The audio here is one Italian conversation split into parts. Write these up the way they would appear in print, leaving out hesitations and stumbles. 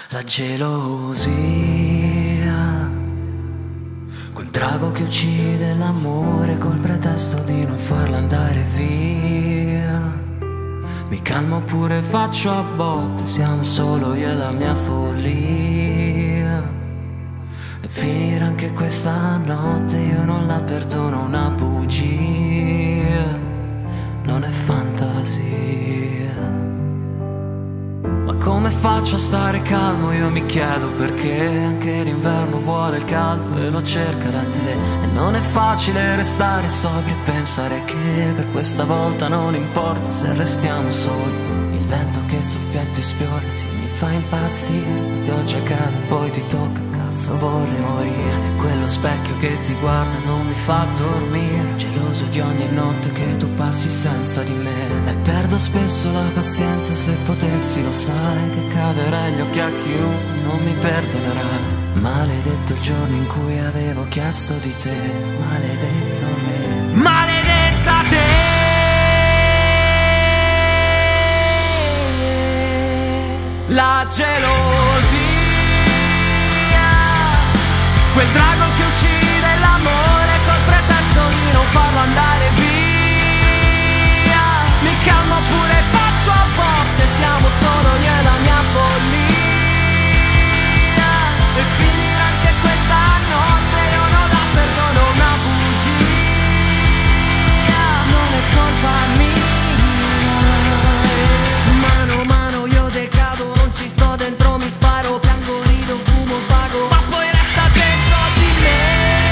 La gelosia, quel drago che uccide l'amore col pretesto di non farlo andare via. Mi calmo oppure faccio a botte, siamo solo io e la mia follia. E finire anche questa notte, io non la perdono, una bugia, non è fantasia. Ma come faccio a stare calmo? Io mi chiedo perché anche l'inverno vuole il caldo e lo cerca da te. E non è facile restare sobri e pensare che per questa volta non importa se restiamo soli. Il vento che soffia e ti sfiora, sì, mi fa impazzire. La pioggia cade e poi ti tocca, cazzo vorrei morire. E quello specchio che ti guarda non mi fa dormire, geloso di ogni notte che tu passi senza di me. E perdo spesso la pazienza, se potessi lo sai che caverei gli occhi a chiunque, non mi perdonerai. Maledetto il giorno in cui avevo chiesto di te, maledetto me, maledetta te. La gelosia, quel drago che uccide l'amore col pretesto di non farlo andare via. Mi calmo oppure faccio a botte, siamo solo io e la mia follia. E finire anche questa notte, io non la perdono, una bugia, non è colpa mia. Mano a mano io decado, non ci sto dentro, mi sparo, piango, rido, fumo, svago, ma poi resta dentro di me.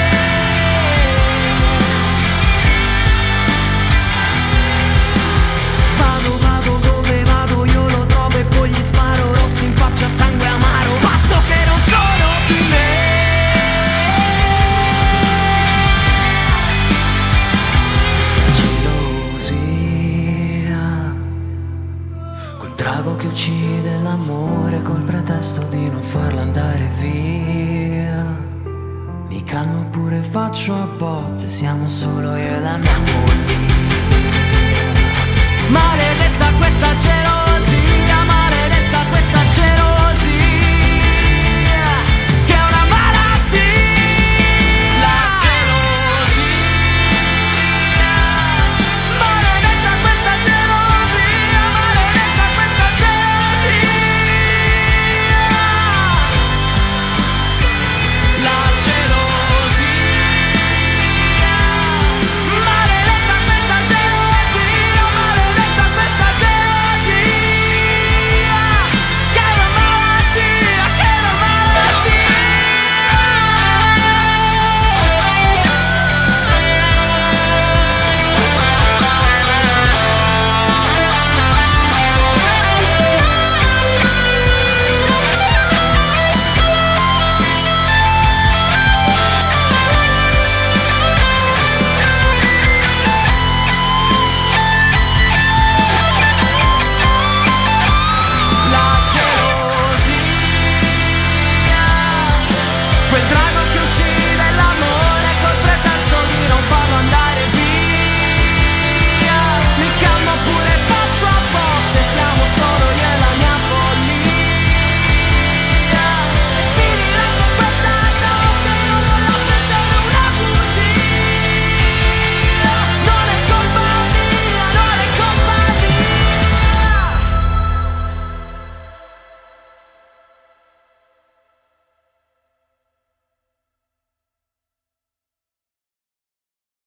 Vado dove vado, io lo trovo e poi gli sparo, rossi in faccia, sangue amaro, pazzo che non sono più me. Gelosia, quel drago che uccide l'amore col pretesto di non farlo andare via. Mi calmo oppure faccio a botte, siamo solo io e la mia follia. Maledetta questa gelosia.